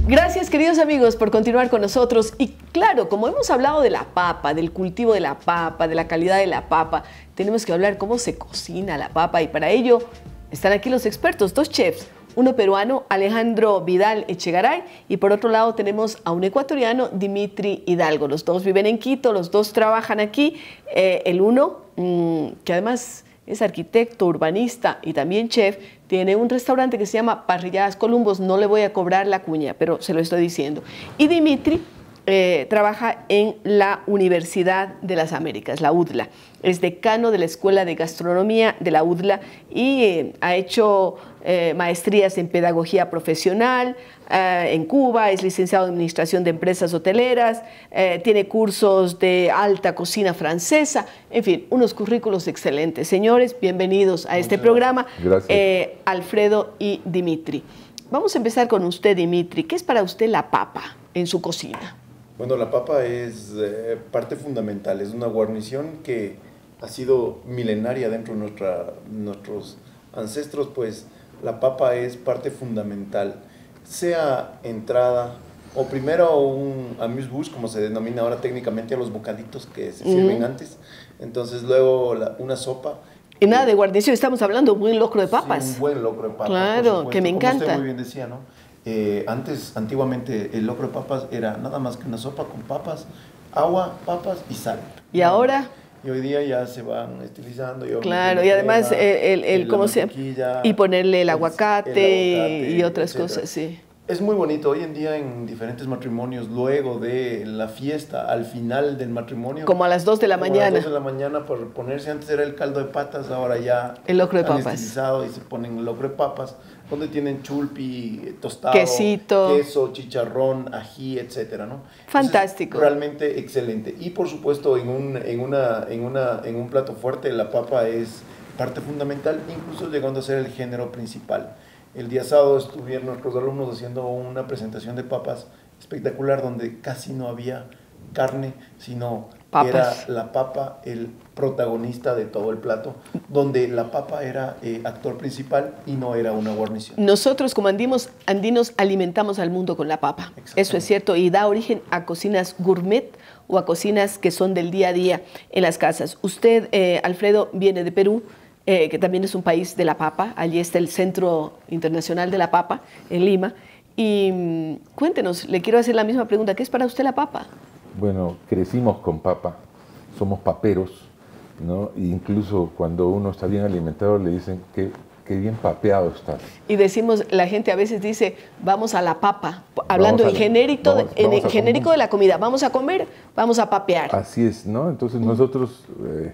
Gracias, queridos amigos, por continuar con nosotros. Y claro, como hemos hablado de la papa, del cultivo de la papa, de la calidad de la papa, tenemos que hablar cómo se cocina la papa. Y para ello están aquí los expertos, dos chefs, uno peruano, Alejandro Vidal Echegaray, y por otro lado tenemos a un ecuatoriano, Dimitri Hidalgo. Los dos viven en Quito, los dos trabajan aquí. El uno, que además es arquitecto, urbanista y también chef, tiene un restaurante que se llama Parrilladas Columbus. No le voy a cobrar la cuña, pero se lo estoy diciendo. Y Dimitri trabaja en la Universidad de las Américas, la UDLA. Es decano de la Escuela de Gastronomía de la UDLA y ha hecho maestrías en pedagogía profesional en Cuba, es licenciado en administración de empresas hoteleras, tiene cursos de alta cocina francesa, en fin, unos currículos excelentes. Señores, bienvenidos a este programa. Gracias. Alfredo y Dimitri. Vamos a empezar con usted, Dimitri. ¿Qué es para usted la papa en su cocina? Bueno, la papa es parte fundamental, es una guarnición que ha sido milenaria dentro de nuestros ancestros, pues la papa es parte fundamental, sea entrada o primero un amuse-bouche, como se denomina ahora técnicamente a los bocaditos que se sirven antes, entonces luego una sopa. Y nada de guarnición, estamos hablando de un buen locro de papas. Sí, un buen locro de papas. Claro, que me encanta. Como usted muy bien decía, ¿no? Antiguamente el locro de papas era nada más que una sopa con papas, agua, papas y sal. ¿Y ahora? Y hoy día ya se van estilizando. Claro, y además ¿cómo se llama? Y ponerle el aguacate y otras etcétera. cosas, sí. Es muy bonito. Hoy en día en diferentes matrimonios, luego de la fiesta, al final del matrimonio. Como a las 2 de la mañana. A las 2 de la mañana por ponerse, antes era el caldo de patas, ahora ya el locro de papas. Estilizado y se ponen el locro de papas, donde tienen chulpi, tostado, quesito, queso, chicharrón, ají, etcétera, ¿no? Fantástico. Entonces, realmente excelente. Y por supuesto en un plato fuerte la papa es parte fundamental, incluso llegando a ser el género principal. El día sábado estuvieron nuestros alumnos haciendo una presentación de papas espectacular donde casi no había carne, sino papas. Era la papa el protagonista de todo el plato, donde la papa era actor principal y no era una guarnición. Nosotros como andinos alimentamos al mundo con la papa, eso es cierto, y da origen a cocinas gourmet o a cocinas que son del día a día en las casas. Usted, Alfredo, viene de Perú, que también es un país de la papa. Allí está el Centro Internacional de la Papa, en Lima. Y cuéntenos, le quiero hacer la misma pregunta, ¿qué es para usted la papa? Bueno, crecimos con papa, somos paperos, ¿no? E incluso cuando uno está bien alimentado le dicen que bien papeado estás. Y decimos, la gente a veces dice, vamos a la papa, hablando en genérico de la comida, vamos a comer, vamos a papear. Así es, ¿no? Entonces nosotros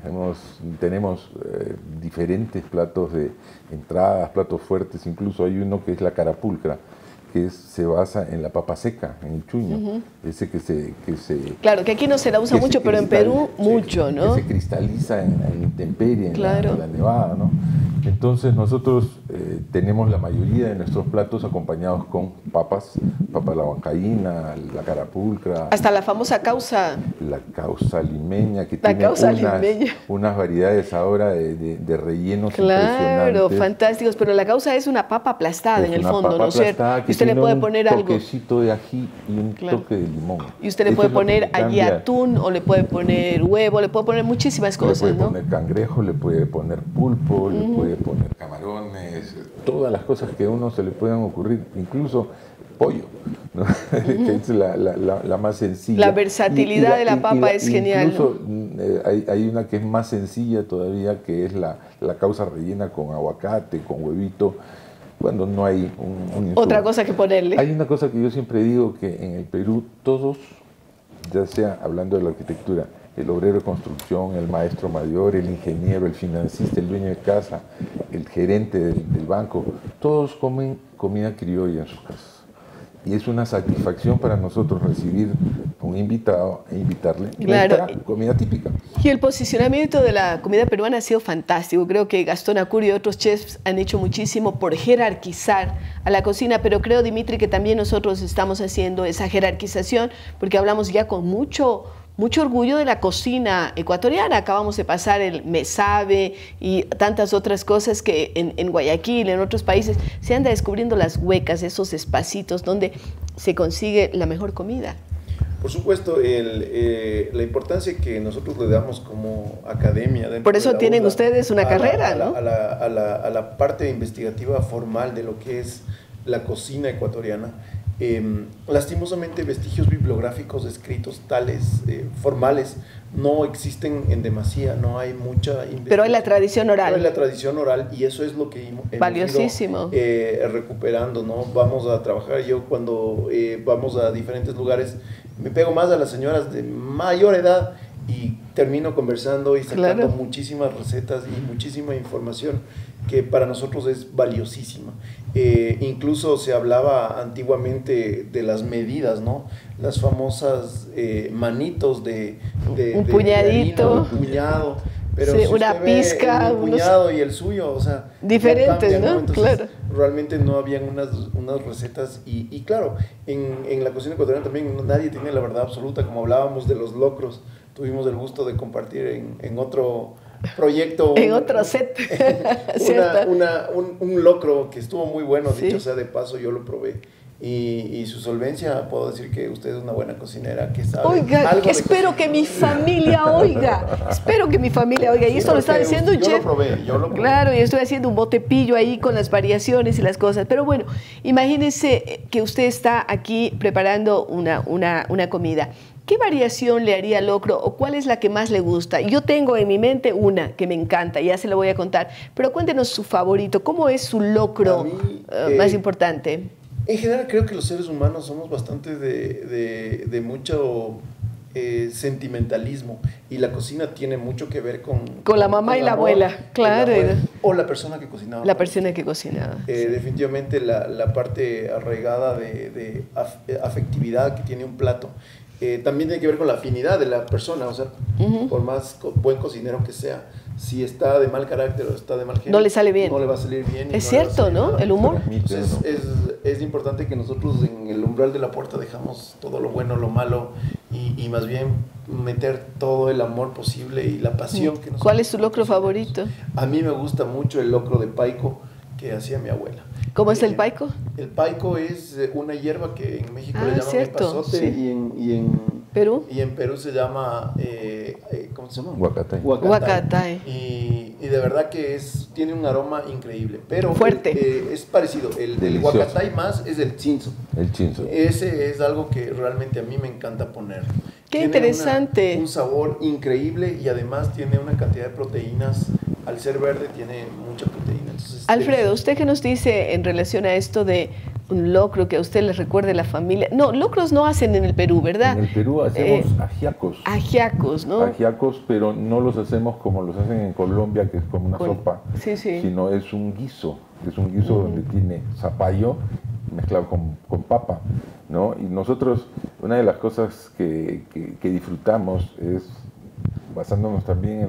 tenemos diferentes platos de entradas, platos fuertes, incluso hay uno que es la carapulcra, que se basa en la papa seca, en el chuño, ese que se... Claro, que aquí no se la usa mucho, pero en Perú mucho, ¿no? Que se cristaliza en la intemperie, en la nevada, ¿no? Entonces nosotros tenemos la mayoría de nuestros platos acompañados con papas, papa a la huancaína, la carapulcra. Hasta la famosa causa. La causa limeña, que tiene unas variedades ahora de rellenos impresionantes. Claro, fantásticos, pero la causa es una papa aplastada en el fondo, ¿no es cierto? Y usted le puede poner algo. Un toquecito de ají y un toque de limón. Y usted le puede poner allí atún, o le puede poner huevo, le puede poner muchísimas cosas, ¿no? Le puede poner cangrejo, le puede poner pulpo, le puede poner camarones, todas las cosas que a uno se le puedan ocurrir, incluso pollo, ¿no? Que es la más sencilla. La versatilidad de la papa es genial. Incluso hay una que es más sencilla todavía, que es la causa rellena con aguacate, con huevito, cuando no hay un insumo. Otra cosa que ponerle. Hay una cosa que yo siempre digo, que en el Perú todos, ya sea hablando de la arquitectura, el obrero de construcción, el maestro mayor, el ingeniero, el financista, el dueño de casa, el gerente del banco, todos comen comida criolla en sus casas. Y es una satisfacción para nosotros recibir a un invitado e invitarle nuestra comida típica. Y el posicionamiento de la comida peruana ha sido fantástico. Creo que Gastón Acurio y otros chefs han hecho muchísimo por jerarquizar a la cocina, pero creo, Dimitri, que también nosotros estamos haciendo esa jerarquización porque hablamos ya con mucho orgullo de la cocina ecuatoriana. Acabamos de pasar el mesabe y tantas otras cosas que en Guayaquil, en otros países, se anda descubriendo las huecas, esos espacitos donde se consigue la mejor comida. Por supuesto, la importancia que nosotros le damos como academia. Por eso tienen ustedes una carrera, ¿no? A la parte investigativa formal de lo que es la cocina ecuatoriana. Lastimosamente, vestigios bibliográficos escritos tales, formales, no existen en demasía, no hay mucha investigación. Pero hay la tradición oral. Pero hay la tradición oral y eso es lo que hemos valiosísimo. ido recuperando, ¿no? Vamos a trabajar, yo cuando vamos a diferentes lugares, me pego más a las señoras de mayor edad y termino conversando y sacando muchísimas recetas y muchísima información que para nosotros es valiosísima. Incluso se hablaba antiguamente de las medidas, ¿no? Las famosas manitos un puñadito, un puñado, pero sí, si una pizca, el puñado y el suyo, o sea, diferentes, cambia, ¿no? Entonces, claro. Realmente no habían unas recetas y claro, en la cocina ecuatoriana también nadie tiene la verdad absoluta, como hablábamos de los locros, tuvimos el gusto de compartir en otro proyecto. En otro set. un locro que estuvo muy bueno, sí. dicho sea de paso, yo lo probé. Y su solvencia, puedo decir que usted es una buena cocinera que sabe. Oiga, algo espero que mi familia oiga. Espero que mi familia oiga. Y esto lo está diciendo un chef. Yo lo probé. Claro, y estoy haciendo un botepillo ahí con las variaciones y las cosas. Pero bueno, imagínense que usted está aquí preparando una comida. ¿Qué variación le haría al locro o cuál es la que más le gusta? Yo tengo en mi mente una que me encanta, ya se la voy a contar. Pero cuéntenos su favorito. ¿Cómo es su locro más importante? En general creo que los seres humanos somos bastante de mucho sentimentalismo y la cocina tiene mucho que ver con la mamá y la abuela, claro. O la persona que cocinaba. La persona que cocinaba. Definitivamente la parte arraigada de afectividad que tiene un plato. También tiene que ver con la afinidad de la persona, o sea, por más buen cocinero que sea, si está de mal carácter o está de mal genio, no le sale bien. No le va a salir bien. Es cierto, ¿no? El humor. Entonces, es importante que nosotros en el umbral de la puerta dejamos todo lo bueno, lo malo y más bien meter todo el amor posible y la pasión que nosotros. ¿Cuál es su locro favorito? A mí me gusta mucho el locro de paico que hacía mi abuela. ¿Cómo es el paico? El paico es una hierba que en México le llaman epazote, sí. y en ¿Perú? Y en Perú se llama, ¿cómo se llama? Huacatay. Y de verdad que tiene un aroma increíble, pero fuerte. Es parecido. El huacatay más es el chinzo. El chinzo. Ese es algo que realmente a mí me encanta poner. Qué interesante. Un sabor increíble y además tiene una cantidad de proteínas. Al ser verde tiene mucha proteína. Entonces, Alfredo, ¿usted qué nos dice en relación a esto de un locro que a usted le recuerde la familia? No, locros no hacen en el Perú, ¿verdad? En el Perú hacemos ajiacos. Ajiacos, ¿no? Ajiacos, pero no los hacemos como los hacen en Colombia, que es como una sopa, sí. Sino es un guiso. Es un guiso donde tiene zapallo mezclado con papa, ¿no? Y nosotros, una de las cosas que disfrutamos es, basándonos también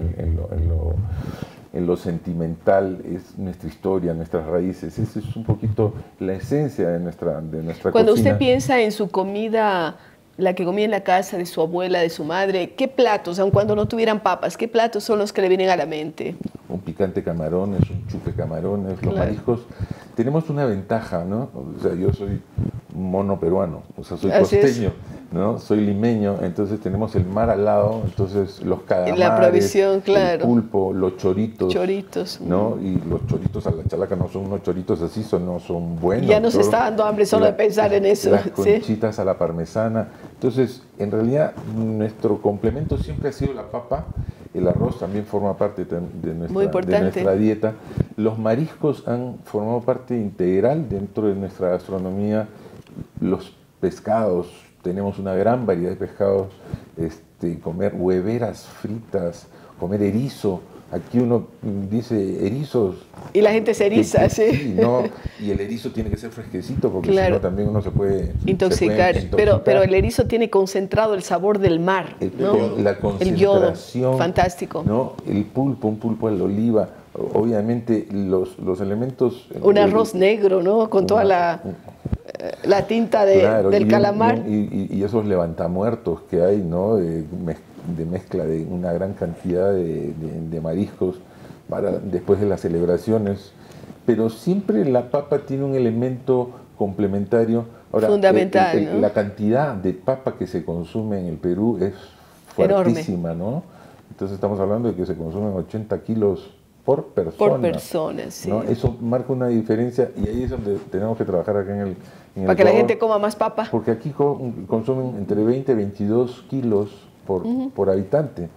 en lo sentimental, es nuestra historia, nuestras raíces. Esa es un poquito la esencia de nuestra Cuando cocina. usted piensa en su comida, la que comía en la casa de su abuela, de su madre, ¿qué platos, aun cuando no tuvieran papas, qué platos son los que le vienen a la mente? Un picante camarones, un chupe camarones, los mariscos. Tenemos una ventaja, ¿no? O sea, yo soy mono peruano, o sea, soy costeño, ¿no? Soy limeño, entonces tenemos el mar al lado, entonces los calamares, la provisión, claro. El pulpo, los choritos. Choritos. ¿No? Y los choritos a la chalaca no son unos choritos así, no son buenos. Ya nos está dando hambre solo de pensar en eso. Las conchitas a la parmesana. Entonces, en realidad, nuestro complemento siempre ha sido la papa. El arroz también forma parte de nuestra dieta. Los mariscos han formado parte integral dentro de nuestra gastronomía. Los pescados, tenemos una gran variedad de pescados. Comer hueveras fritas, comer erizo. Aquí uno dice erizos. Y la gente se eriza, sí. ¿No? Y el erizo tiene que ser fresquecito porque si no también uno se puede intoxicar. Pero el erizo tiene concentrado el sabor del mar, ¿no? La concentración. El yodo, fantástico. ¿No? El pulpo, un pulpo a la oliva. Obviamente los elementos... Un arroz negro, ¿no? Con toda la tinta del calamar. Y esos levantamuertos que hay, ¿no? De mezcla de una gran cantidad de mariscos después de las celebraciones, pero siempre la papa tiene un elemento complementario. Ahora, fundamental, ¿no? La cantidad de papa que se consume en el Perú es fuertísima, ¿no? Entonces estamos hablando de que se consumen 80 kilos por persona. Por persona, sí. ¿no? Eso marca una diferencia y ahí es donde tenemos que trabajar acá en el Para que la gente coma más papa. Porque aquí consumen entre 20 y 22 kilos por habitante.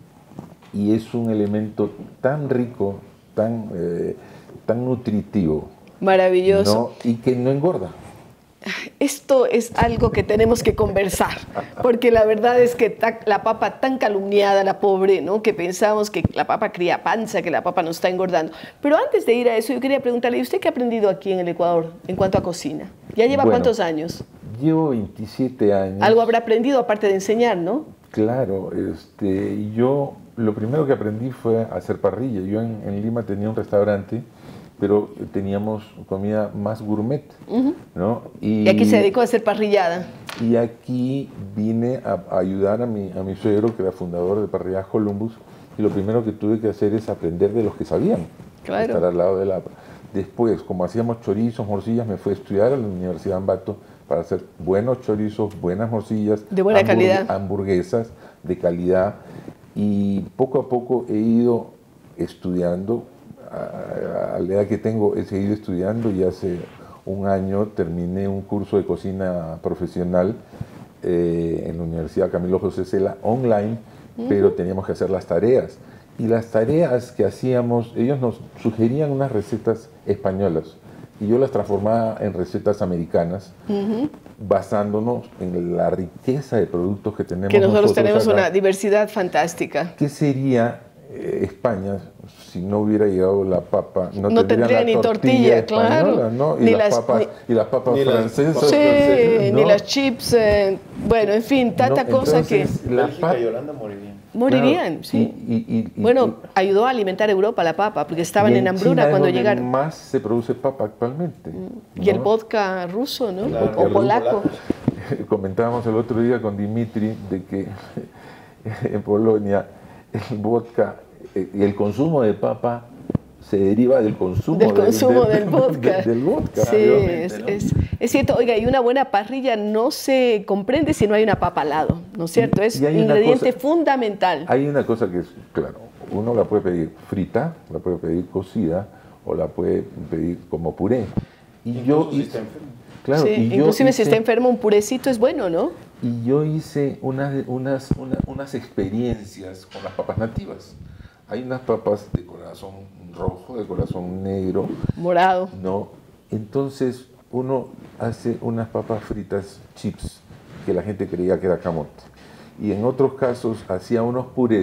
Y es un elemento tan rico, tan nutritivo. Maravilloso. ¿no? Y que no engorda. Esto es algo que tenemos que conversar, porque la verdad es que la papa tan calumniada, la pobre, ¿no? Que pensamos que la papa cría panza, que la papa nos está engordando. Pero antes de ir a eso, yo quería preguntarle, ¿y usted qué ha aprendido aquí en el Ecuador en cuanto a cocina? ¿Ya lleva cuántos años? Llevo 27 años. Algo habrá aprendido aparte de enseñar, ¿no? Claro, yo lo primero que aprendí fue a hacer parrilla. Yo en Lima tenía un restaurante, pero teníamos comida más gourmet, ¿no? Y aquí se dedicó a hacer parrillada. Y aquí vine a ayudar a mi suegro, que era fundador de Parrilladas Columbus, y lo primero que tuve que hacer es aprender de los que sabían, claro. Estar al lado de la... Después, como hacíamos chorizos, morcillas, me fui a estudiar a la Universidad de Ambato para hacer buenos chorizos, buenas morcillas, de buena calidad, hamburguesas de calidad, y poco a poco he ido estudiando. A la edad que tengo he seguido estudiando y hace un año terminé un curso de cocina profesional en la Universidad Camilo José Cela online, pero teníamos que hacer las tareas. Y las tareas que hacíamos, ellos nos sugerían unas recetas españolas y yo las transformaba en recetas americanas, basándonos en la riqueza de productos que tenemos. Que nosotros tenemos acá. Una diversidad fantástica. ¿Qué sería España si no hubiera llegado la papa? No tendría ni tortilla, claro. ¿no? Y las papas francesas. Sí, ¿no? Ni las chips. Bueno, en fin, tanta cosa que... Bélgica y Holanda morirían. Morirían, claro, sí. Bueno, ayudó a alimentar a Europa la papa, porque estaban en hambruna China cuando es donde llegaron. más se produce papa actualmente. Y el vodka ruso, ¿no? Claro, o polaco. Comentábamos el otro día con Dimitri de que en Polonia el vodka y el consumo de papa se deriva del consumo del vodka. Del vodka. Sí, es cierto. Oiga, y una buena parrilla no se comprende si no hay una papa al lado, ¿no es cierto? Es un ingrediente fundamental. Hay una cosa que es, claro, uno la puede pedir frita, la puede pedir cocida o la puede pedir como puré. Y yo si está enfermo. Claro, sí, inclusive si está enfermo un purecito es bueno, ¿no? Y yo hice unas experiencias con las papas nativas. Hay unas papas de corazón rojo, de corazón negro. Morado. No. Entonces uno hace unas papas fritas chips, que la gente creía que era camote. Y en otros casos hacía unos purés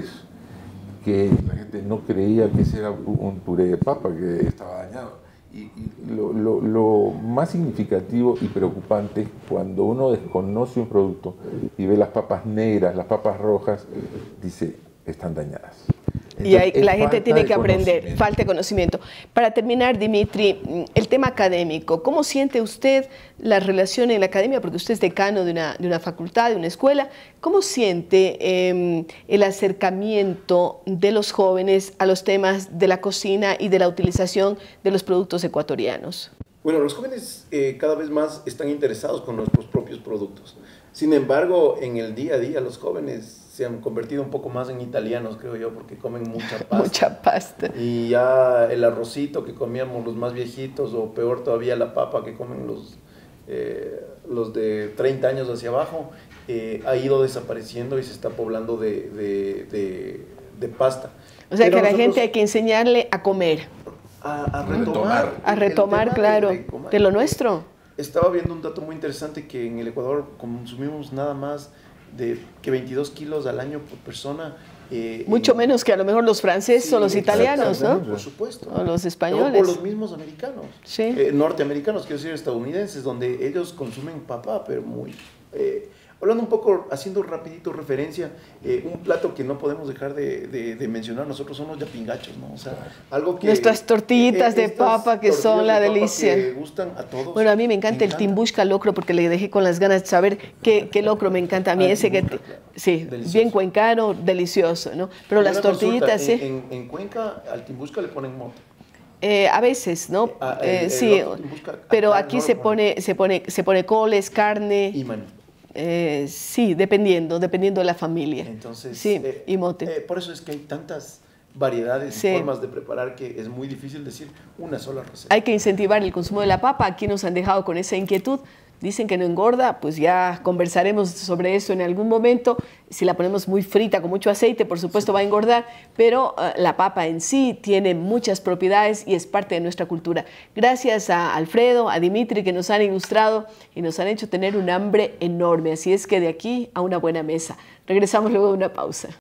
que la gente no creía que ese era un puré de papa, que estaba dañado. Y lo más significativo y preocupante es cuando uno desconoce un producto y ve las papas negras, las papas rojas, dice, están dañadas. Entonces, y ahí la gente tiene que aprender, falta de conocimiento. Para terminar, Dimitri, el tema académico, ¿cómo siente usted la relación en la academia? Porque usted es decano de una facultad, de una escuela. ¿Cómo siente el acercamiento de los jóvenes a los temas de la cocina y de la utilización de los productos ecuatorianos? Bueno, los jóvenes cada vez más están interesados con nuestros propios productos. Sin embargo, en el día a día los jóvenes se han convertido un poco más en italianos, creo yo, porque comen mucha pasta. Mucha pasta. Y ya el arrocito que comíamos los más viejitos, o peor todavía la papa que comen los de 30 años hacia abajo, ha ido desapareciendo y se está poblando de pasta. O sea, que a la gente hay que enseñarle a comer. A retomar. A retomar, claro, de lo nuestro. Estaba viendo un dato muy interesante que en el Ecuador consumimos nada más que 22 kilos al año por persona. Mucho menos que a lo mejor los franceses o los italianos, ¿no? Por supuesto. O los españoles. O los mismos americanos. Sí. Norteamericanos, quiero decir estadounidenses, donde ellos consumen papa, pero muy... hablando un poco, haciendo rapidito referencia, un plato que no podemos dejar de mencionar nosotros son los yapingachos, ¿no? O sea, algo que... Nuestras tortillitas de papa que son la delicia. Que gustan a todos. Bueno, a mí me encanta el timbushka locro porque le dejé con las ganas de saber qué locro me encanta a mí. Ese que, sí, delicioso. Bien cuencano, delicioso, ¿no? Pero las tortillitas, consulta, en Cuenca al timbushka le ponen mote. A veces, ¿no? Sí, pero aquí se pone coles, carne. Y maní. Sí, dependiendo de la familia. Entonces, sí, y mote. Por eso es que hay tantas variedades y formas de preparar que es muy difícil decir una sola receta. Hay que incentivar el consumo de la papa. Aquí nos han dejado con esa inquietud. Dicen que no engorda, pues ya conversaremos sobre eso en algún momento. Si la ponemos muy frita, con mucho aceite, por supuesto va a engordar, pero la papa en sí tiene muchas propiedades y es parte de nuestra cultura. Gracias a Alfredo, a Dimitri, que nos han ilustrado y nos han hecho tener un hambre enorme. Así es que de aquí a una buena mesa. Regresamos luego de una pausa.